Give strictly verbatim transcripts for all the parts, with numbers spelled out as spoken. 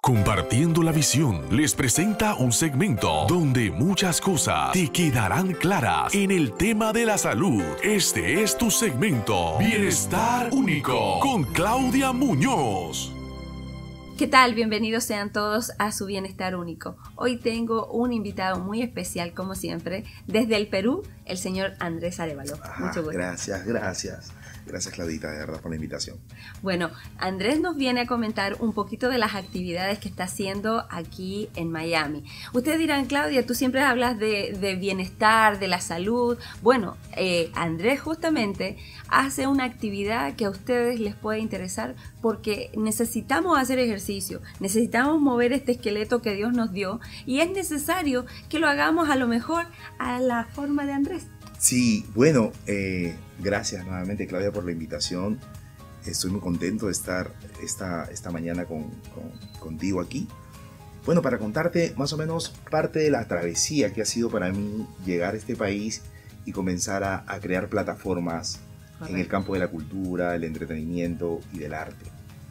Compartiendo la Visión les presenta un segmento donde muchas cosas te quedarán claras en el tema de la salud. Este es tu segmento Bienestar Único con Claudia Muñoz. ¿Qué tal? Bienvenidos sean todos a su Bienestar Único. Hoy tengo un invitado muy especial, como siempre, desde el Perú, el señor Andrés Arévalo. Ajá, Mucho gusto. Gracias, gracias. Gracias, Claudita, de verdad, por la invitación. Bueno, Andrés nos viene a comentar un poquito de las actividades que está haciendo aquí en Miami. Ustedes dirán, Claudia, tú siempre hablas de, de bienestar, de la salud. Bueno, eh, Andrés justamente hace una actividad que a ustedes les puede interesar porque necesitamos hacer ejercicio, necesitamos mover este esqueleto que Dios nos dio y es necesario que lo hagamos a lo mejor a la forma de Andrés. Sí, bueno, eh, gracias nuevamente, Claudia, por la invitación. Estoy muy contento de estar esta, esta mañana con, con, contigo aquí. Bueno, para contarte más o menos parte de la travesía que ha sido para mí llegar a este país y comenzar a, a crear plataformas Correcto. En el campo de la cultura, el entretenimiento y del arte.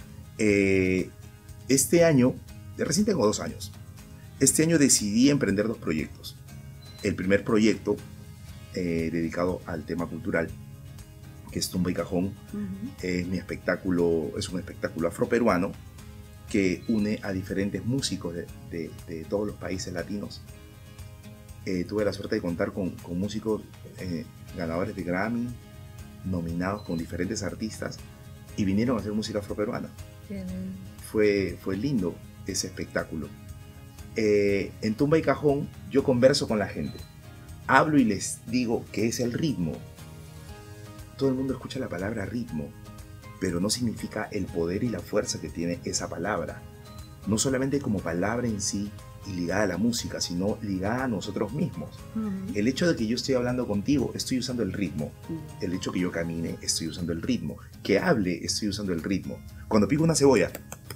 Eh, este año, recién tengo dos años, este año decidí emprender dos proyectos. El primer proyecto Eh, dedicado al tema cultural, que es Tumba y Cajón. Uh-huh. Es mi espectáculo, es un espectáculo afroperuano que une a diferentes músicos de, de, de todos los países latinos. Eh, tuve la suerte de contar con, con músicos eh, ganadores de Grammy, nominados con diferentes artistas, y vinieron a hacer música afroperuana. Uh-huh. Fue, fue lindo ese espectáculo. Eh, en Tumba y Cajón yo converso con la gente. Hablo y les digo que es el ritmo. Todo el mundo escucha la palabra ritmo, pero no significa el poder y la fuerza que tiene esa palabra. No solamente como palabra en sí y ligada a la música, sino ligada a nosotros mismos. Uh-huh. El hecho de que yo estoy hablando contigo, estoy usando el ritmo. Uh-huh. El hecho que yo camine, estoy usando el ritmo. Que hable, estoy usando el ritmo. Cuando pico una cebolla,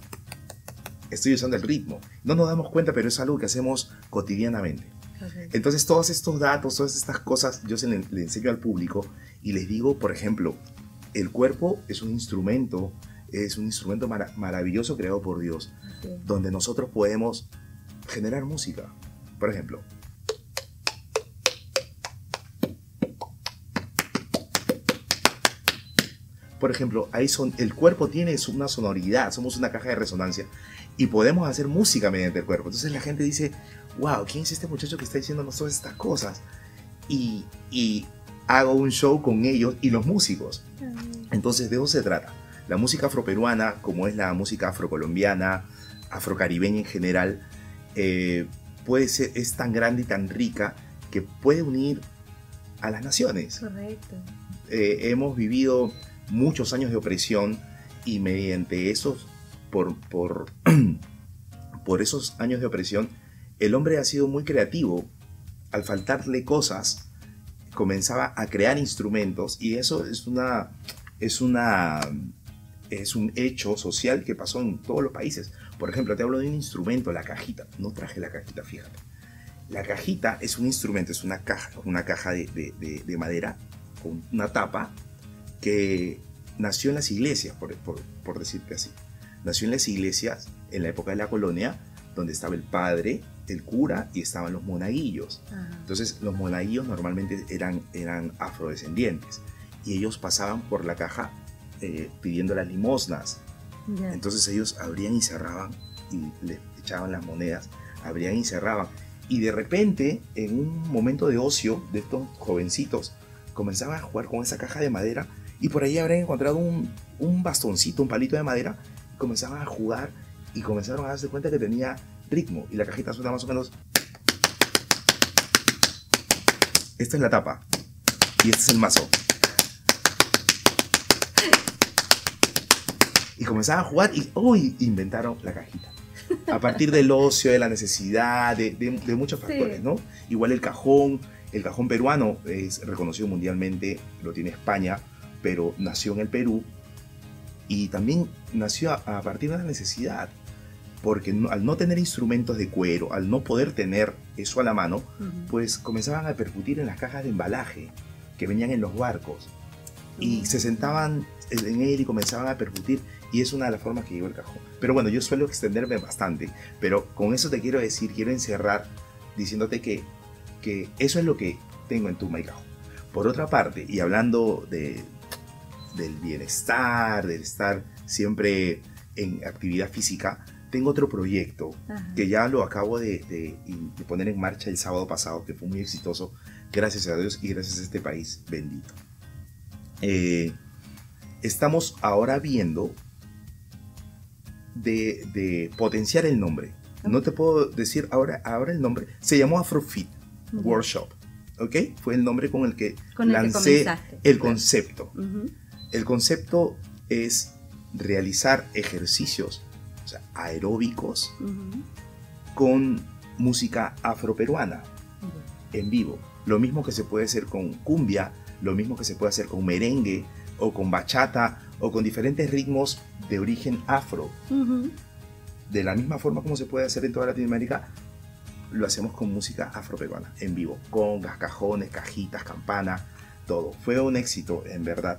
estoy usando el ritmo. No nos damos cuenta, pero es algo que hacemos cotidianamente. Entonces todos estos datos, todas estas cosas yo se le, le enseño al público y les digo, por ejemplo, el cuerpo es un instrumento, es un instrumento mara maravilloso creado por Dios, sí. Donde nosotros podemos generar música. Por ejemplo, por ejemplo, ahí son, el cuerpo tiene una sonoridad, somos una caja de resonancia y podemos hacer música mediante el cuerpo. Entonces la gente dice, wow, ¿quién es este muchacho que está diciéndonos todas estas cosas? Y, y hago un show con ellos y los músicos. Entonces de eso se trata. La música afroperuana, como es la música afrocolombiana, afrocaribeña en general, eh, puede ser, es tan grande y tan rica que puede unir a las naciones. Correcto. Eh, hemos vivido muchos años de opresión y mediante esos, por, por, por esos años de opresión, el hombre ha sido muy creativo. Al faltarle cosas, comenzaba a crear instrumentos y eso es una, es una, es un hecho social que pasó en todos los países. Por ejemplo, te hablo de un instrumento, la cajita. No traje la cajita, fíjate. La cajita es un instrumento, es una caja, una caja de, de, de, de madera con una tapa que nació en las iglesias, por, por, por decirte así. Nació en las iglesias en la época de la colonia, donde estaba el padre, el cura y estaban los monaguillos. Ajá. Entonces los monaguillos normalmente eran, eran afrodescendientes y ellos pasaban por la caja eh, pidiendo las limosnas. Yeah. Entonces ellos abrían y cerraban y les echaban las monedas, abrían y cerraban. Y de repente, en un momento de ocio de estos jovencitos, comenzaban a jugar con esa caja de madera y por ahí habrían encontrado un, un bastoncito, un palito de madera, y comenzaban a jugar y comenzaron a darse cuenta que tenía ritmo y la cajita suena más o menos. Esta es la tapa y este es el mazo. Y comenzaban a jugar y hoy oh, inventaron la cajita. A partir del ocio, de la necesidad, de, de, de muchos factores, sí. ¿No? Igual el cajón, el cajón peruano es reconocido mundialmente, lo tiene España, pero nació en el Perú y también nació a, a partir de la necesidad. Porque no, al no tener instrumentos de cuero, al no poder tener eso a la mano, uh-huh. pues comenzaban a percutir en las cajas de embalaje que venían en los barcos. Uh-huh. Y se sentaban en él y comenzaban a percutir Y es una de las formas que llevo el cajón. Pero bueno, yo suelo extenderme bastante. Pero con eso te quiero decir, quiero encerrar diciéndote que, que eso es lo que tengo en Tuma y Cajón. Por otra parte, y hablando de, del bienestar, del estar siempre en actividad física, tengo otro proyecto. Ajá. Que ya lo acabo de, de, de poner en marcha el sábado pasado, que fue muy exitoso, gracias a Dios y gracias a este país bendito. Eh, estamos ahora viendo de, de potenciar el nombre. No te puedo decir ahora, ahora el nombre. Se llamó Afrofit uh-huh. Workshop. ¿Ok? Fue el nombre con el que con el lancé que el concepto. Uh-huh. El concepto es realizar ejercicios, o sea, aeróbicos uh-huh. con música afroperuana uh-huh. en vivo. Lo mismo que se puede hacer con cumbia, lo mismo que se puede hacer con merengue o con bachata o con diferentes ritmos de origen afro. Uh-huh. De la misma forma como se puede hacer en toda Latinoamérica, lo hacemos con música afroperuana, en vivo, congas, cajones, cajitas, campana, todo. Fue un éxito, en verdad.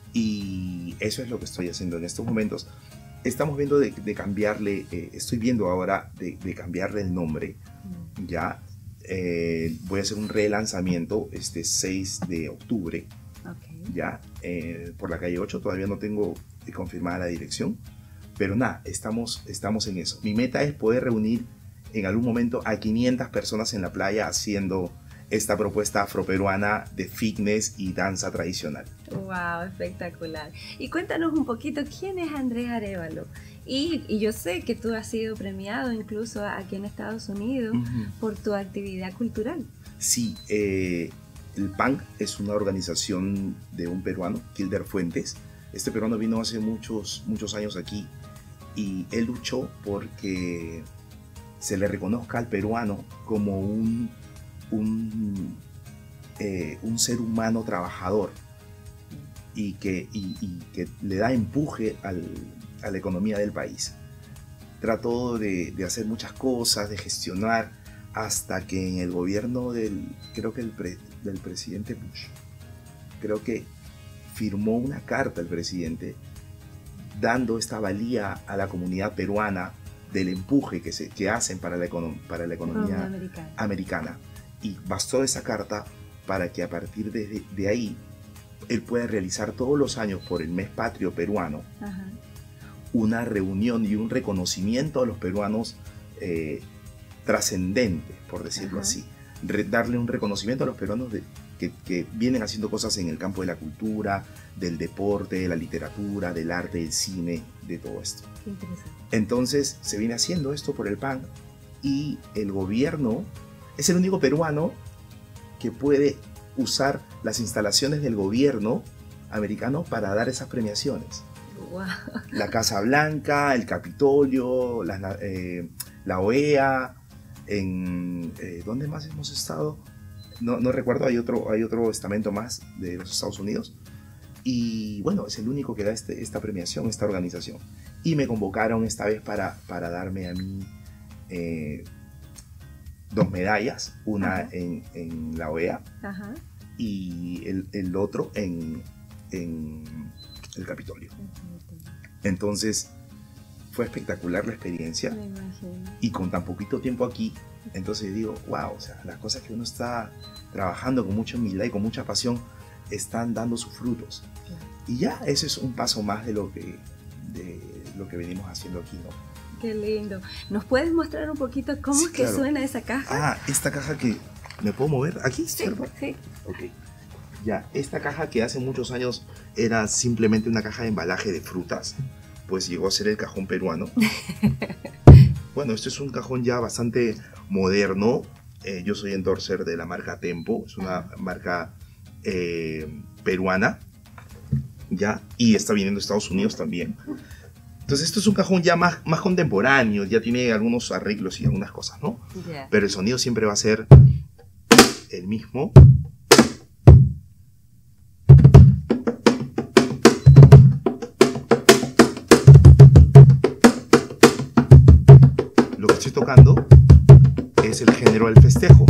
Y eso es lo que estoy haciendo en estos momentos. Estamos viendo de, de cambiarle, eh, estoy viendo ahora de, de cambiarle el nombre. Uh-huh. Ya eh, voy a hacer un relanzamiento este seis de octubre. Okay. Ya, eh, por la calle ocho, todavía no tengo confirmada la dirección. Pero nada, estamos, estamos en eso. Mi meta es poder reunir en algún momento a quinientas personas en la playa haciendo esta propuesta afroperuana de fitness y danza tradicional. ¡Wow! Espectacular. Y cuéntanos un poquito, ¿quién es Andrés Arévalo? Y, y yo sé que tú has sido premiado incluso aquí en Estados Unidos uh-huh. por tu actividad cultural. Sí, eh, el P A N es una organización de un peruano, Kilder Fuentes. Este peruano vino hace muchos, muchos años aquí y él luchó porque se le reconozca al peruano como un, un, eh, un ser humano trabajador y que, y, y que le da empuje al, a la economía del país. Trató de, de hacer muchas cosas, de gestionar, hasta que en el gobierno del, creo que el pre, del presidente Bush, creo que firmó una carta el presidente dando esta valía a la comunidad peruana del empuje que, se, que hacen para la, econom, para la economía oh, americana. americana. Y bastó esa carta para que a partir de, de ahí él pueda realizar todos los años por el mes patrio peruano Ajá. una reunión y un reconocimiento a los peruanos eh, trascendente, por decirlo Ajá. así. Re, darle un reconocimiento a los peruanos de, que, que vienen haciendo cosas en el campo de la cultura, del deporte, de la literatura, del arte, del cine, de todo esto. Qué interesante. Entonces se viene haciendo esto por el P A N y el gobierno es el único peruano que puede usar las instalaciones del gobierno americano para dar esas premiaciones. Wow. La Casa Blanca, el Capitolio, la, eh, la O E A, en eh, ¿dónde más hemos estado? No, no recuerdo, hay otro, hay otro estamento más de los Estados Unidos. Y bueno, es el único que da este, esta premiación, esta organización. Y me convocaron esta vez para, para darme a mí eh, dos medallas, una en, en la O E A Ajá. y el, el otro en, en el Capitolio. Entonces fue espectacular la experiencia. Me imagino. Y con tan poquito tiempo aquí, entonces digo, wow, o sea, las cosas que uno está trabajando con mucha humildad y con mucha pasión están dando sus frutos. Claro. Y ya ese es un paso más de lo que, de lo que venimos haciendo aquí, ¿no? Qué lindo. ¿Nos puedes mostrar un poquito cómo sí, es que claro. suena esa caja? Ah, esta caja que... ¿Me puedo mover? ¿Aquí? Sí, ¿cierto? Sí. Ok. Ya, esta caja que hace muchos años era simplemente una caja de embalaje de frutas, pues llegó a ser el cajón peruano. Bueno, este es un cajón ya bastante moderno. Eh, yo soy endorser de la marca Tempo, es una marca eh, peruana, ya, y está viniendo de Estados Unidos también. Entonces esto es un cajón ya más, más contemporáneo, ya tiene algunos arreglos y algunas cosas, ¿no? Yeah. Pero el sonido siempre va a ser el mismo. Lo que estoy tocando es el género del festejo.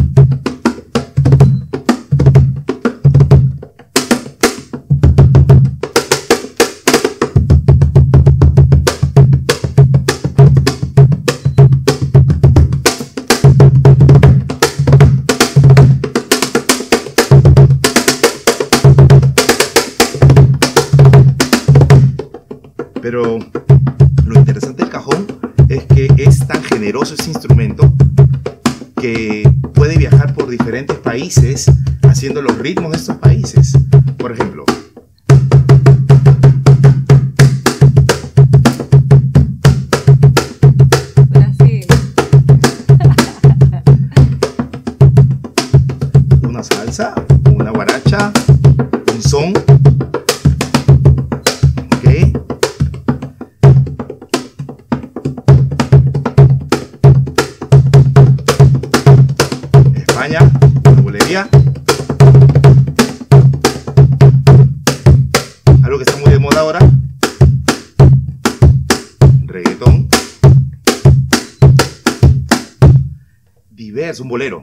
generoso este instrumento que puede viajar por diferentes países haciendo los ritmos de estos países. Por ejemplo, Brasil. Una salsa, una guaracha, un son. Ok. España, una bulería. Algo que está muy de moda ahora. Reggaetón. Diverso, un bolero.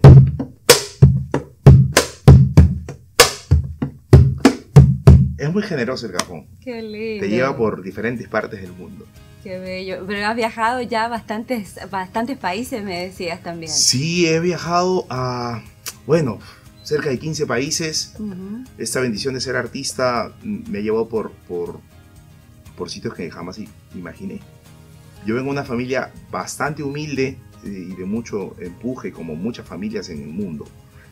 Es muy generoso el cajón. Qué lindo. Te lleva por diferentes partes del mundo. Qué bello. Pero has viajado ya a bastantes, bastantes países, me decías también. Sí, he viajado a, bueno, cerca de quince países. Uh-huh. Esta bendición de ser artista me llevó por, por, por sitios que jamás imaginé. Yo vengo de una familia bastante humilde y de mucho empuje, como muchas familias en el mundo.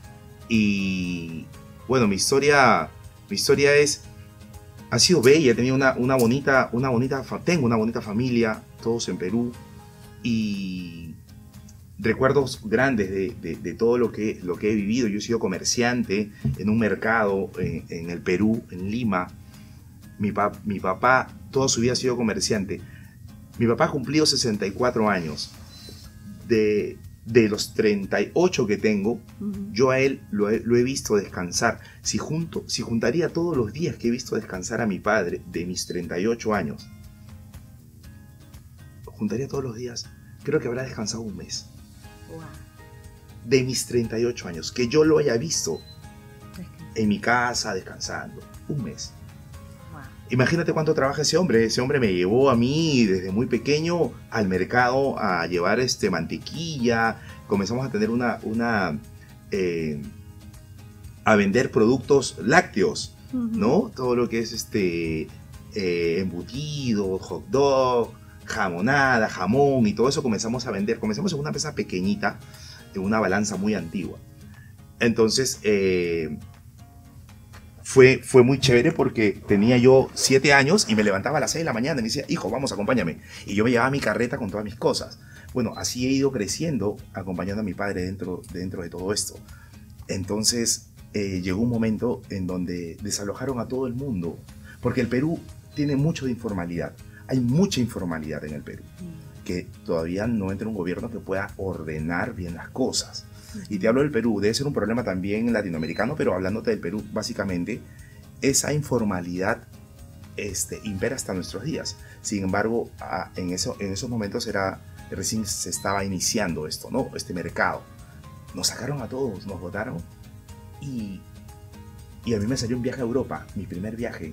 Y bueno, mi historia, mi historia es... Ha sido bella, he tenido una, una bonita, una bonita, tengo una bonita familia, todos en Perú, y recuerdos grandes de, de, de todo lo que, lo que he vivido. Yo he sido comerciante en un mercado en, en el Perú, en Lima. Mi, pa, mi papá toda su vida ha sido comerciante. Mi papá ha cumplido sesenta y cuatro años. De, de los treinta y ocho que tengo, uh-huh. yo a él lo he, lo he visto descansar. Si, junto, si juntaría todos los días que he visto descansar a mi padre de mis treinta y ocho años, juntaría todos los días, creo que habrá descansado un mes. Wow. De mis treinta y ocho años, que yo lo haya visto en mi casa descansando, un mes. Wow. Imagínate cuánto trabaja ese hombre. Ese hombre me llevó a mí desde muy pequeño al mercado a llevar este, mantequilla. Comenzamos a tener una, una eh, a vender productos lácteos, uh-huh. ¿no? Todo lo que es este eh, embutido, hot dog, jamonada, jamón y todo eso comenzamos a vender. Comenzamos en una empresa pequeñita, en una balanza muy antigua. Entonces, eh, Fue, fue muy chévere porque tenía yo siete años y me levantaba a las seis de la mañana y me decía, hijo, vamos, acompáñame. Y yo me llevaba mi carreta con todas mis cosas. Bueno, así he ido creciendo acompañando a mi padre dentro, dentro de todo esto. Entonces eh, llegó un momento en donde desalojaron a todo el mundo, porque el Perú tiene mucho de informalidad. Hay mucha informalidad en el Perú, que todavía no entra un gobierno que pueda ordenar bien las cosas. Y te hablo del Perú, debe ser un problema también latinoamericano, pero hablándote del Perú, básicamente, esa informalidad este, impera hasta nuestros días. Sin embargo, a, en, eso, en esos momentos era, recién se estaba iniciando esto, ¿no? Este mercado. Nos sacaron a todos, nos botaron, y, y a mí me salió un viaje a Europa, mi primer viaje.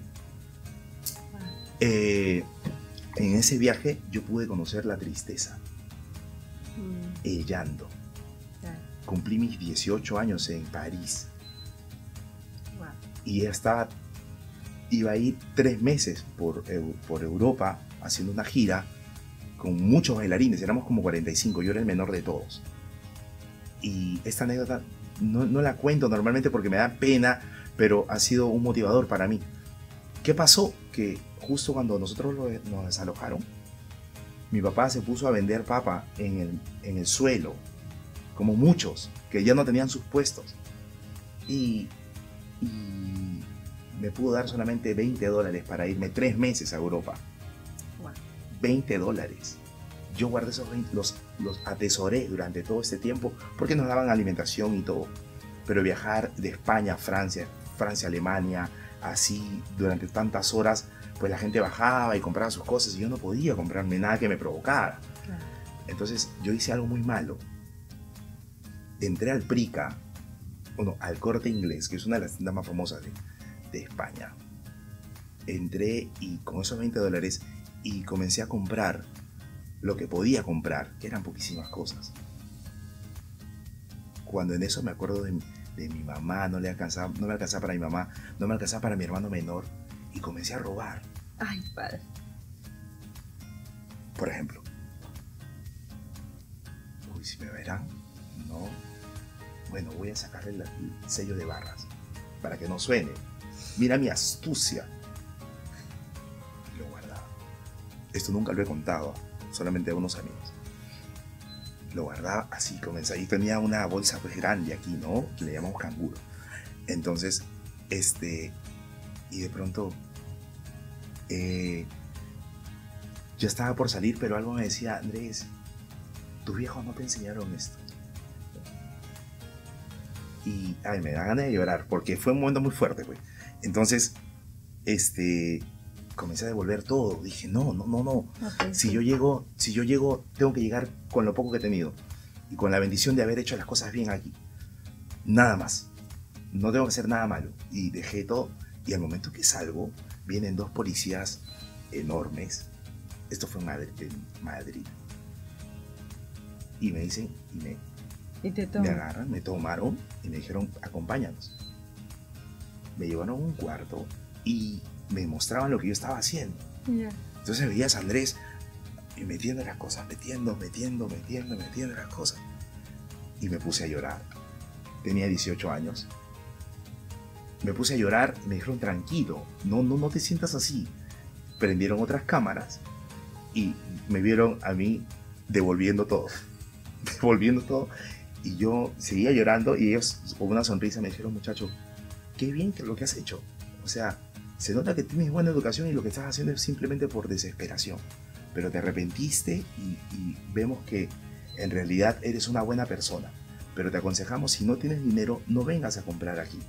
Eh, en ese viaje yo pude conocer la tristeza, el llanto. Cumplí mis dieciocho años en París. Wow. Y ya estaba, iba a ir tres meses por, por Europa haciendo una gira con muchos bailarines. Éramos como cuarenta y cinco, yo era el menor de todos. Y esta anécdota no, no la cuento normalmente porque me da pena, pero ha sido un motivador para mí. ¿Qué pasó? Que justo cuando nosotros lo, nos desalojaron, mi papá se puso a vender papa en el, en el suelo, como muchos, que ya no tenían sus puestos. Y, y me pudo dar solamente veinte dólares para irme tres meses a Europa. Wow. veinte dólares. Yo guardé esos veinte, los, los atesoré durante todo este tiempo, porque nos daban alimentación y todo. Pero viajar de España a Francia, Francia a Alemania, así durante tantas horas, pues la gente bajaba y compraba sus cosas y yo no podía comprarme nada que me provocara. Claro. Entonces yo hice algo muy malo. Entré al Prica, bueno, al Corte Inglés, que es una de las tiendas más famosas de, de España. Entré y con esos veinte dólares y comencé a comprar lo que podía comprar, que eran poquísimas cosas. Cuando en eso me acuerdo de, de mi mamá, no le alcanzaba, no me alcanzaba para mi mamá, no me alcanzaba para mi hermano menor, y comencé a robar. Ay, padre. Por ejemplo, si me verán, no. Bueno, voy a sacarle el, el sello de barras para que no suene. Mira mi astucia. Y lo guardaba. Esto nunca lo he contado, solamente a unos amigos. Lo guardaba así, comenzaba. Y tenía una bolsa pues grande aquí, ¿no? Que le llamamos canguro. Entonces, este... Y de pronto... Eh, yo estaba por salir, pero algo me decía, Andrés, tus viejos no te enseñaron esto. Y, ay, me da ganas de llorar, porque fue un momento muy fuerte, pues. Entonces, este... comencé a devolver todo. Dije, no, no, no, no. Okay, si sí. yo llego, si yo llego, tengo que llegar con lo poco que he tenido. Y con la bendición de haber hecho las cosas bien aquí. Nada más. No tengo que hacer nada malo. Y dejé todo. Y al momento que salgo, vienen dos policías enormes. Esto fue en Madrid. En Madrid. Y me dicen, y me, ¿Y te me agarran, me tomaron y me dijeron, acompáñanos. Me llevaron a un cuarto y me mostraban lo que yo estaba haciendo. Yeah. Entonces veías a Andrés y metiendo las cosas, metiendo, metiendo, metiendo, metiendo las cosas. Y me puse a llorar. Tenía dieciocho años. Me puse a llorar y me dijeron, tranquilo, no, no, no te sientas así. Prendieron otras cámaras y me vieron a mí devolviendo todo. Devolviendo todo. Y yo seguía llorando y ellos con una sonrisa me dijeron, muchacho, qué bien que lo que has hecho. O sea, se nota que tienes buena educación y lo que estás haciendo es simplemente por desesperación. Pero te arrepentiste y, y vemos que en realidad eres una buena persona. Pero te aconsejamos, si no tienes dinero, no vengas a comprar aquí.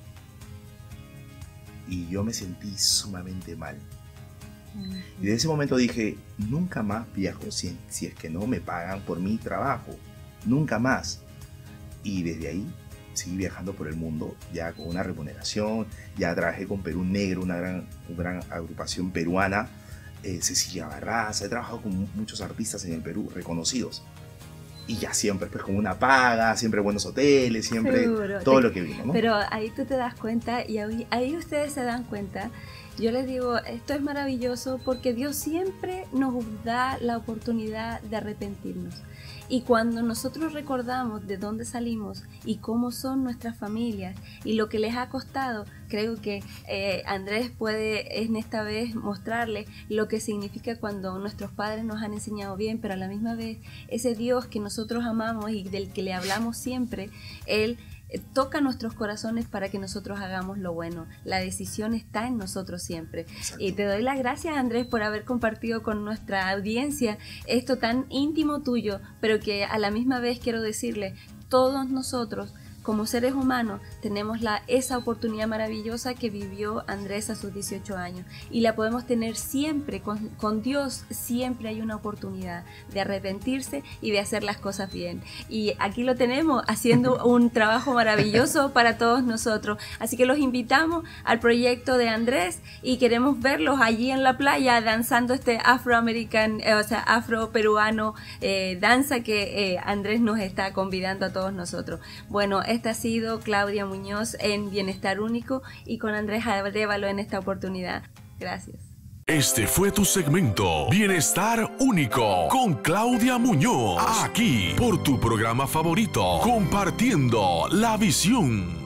Y yo me sentí sumamente mal. Y de ese momento dije, nunca más viajo si, si es que no me pagan por mi trabajo. Nunca más. Y desde ahí seguí viajando por el mundo, ya con una remuneración. Ya trabajé con Perú Negro, una gran, una gran agrupación peruana. Eh, Cecilia Barraza, he trabajado con muchos artistas en el Perú reconocidos. Y ya siempre, pues, con una paga, siempre buenos hoteles, siempre Seguro. todo Te, lo que vino, ¿no? Pero ahí tú te das cuenta y ahí, ahí ustedes se dan cuenta. Yo les digo, esto es maravilloso porque Dios siempre nos da la oportunidad de arrepentirnos. Y cuando nosotros recordamos de dónde salimos y cómo son nuestras familias y lo que les ha costado, creo que eh, Andrés puede en esta vez mostrarles lo que significa cuando nuestros padres nos han enseñado bien, pero a la misma vez ese Dios que nosotros amamos y del que le hablamos siempre, Él toca nuestros corazones para que nosotros hagamos lo bueno. La decisión está en nosotros siempre. Exacto. Y te doy las gracias, Andrés, por haber compartido con nuestra audiencia esto tan íntimo tuyo, pero que a la misma vez quiero decirle, todos nosotros como seres humanos tenemos la, esa oportunidad maravillosa que vivió Andrés a sus dieciocho años y la podemos tener siempre, con, con Dios siempre hay una oportunidad de arrepentirse y de hacer las cosas bien. Y aquí lo tenemos haciendo un trabajo maravilloso para todos nosotros. Así que los invitamos al proyecto de Andrés y queremos verlos allí en la playa danzando este afroamerican, eh, o sea, afro-peruano eh, danza que eh, Andrés nos está convidando a todos nosotros. Bueno, esta ha sido Claudia Muñoz en Bienestar Único y con Andrés Arévalo en esta oportunidad. Gracias. Este fue tu segmento Bienestar Único con Claudia Muñoz, aquí por tu programa favorito, Compartiendo la Visión.